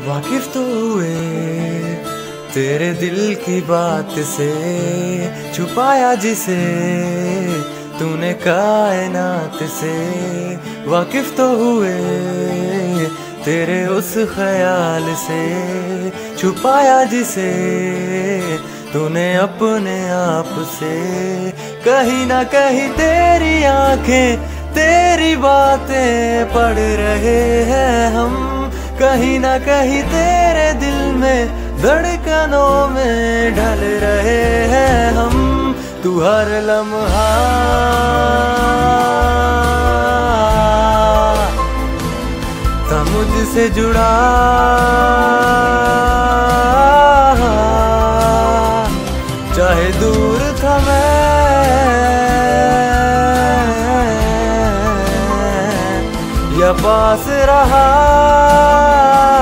वाकिफ तो हुए तेरे दिल की बात से, छुपाया जिसे तूने कायनात से। वाकिफ तो हुए तेरे उस ख्याल से, छुपाया जिसे तूने अपने आप से। कहीं ना कहीं तेरी आंखें तेरी बातें पढ़ रहे हैं हम, कहीं ना कहीं तेरे दिल में धड़कनों में ढल रहे हैं हम। तू हर लम्हा था मुझसे जुड़ा, चाहे दूर था मैं या पास रहा।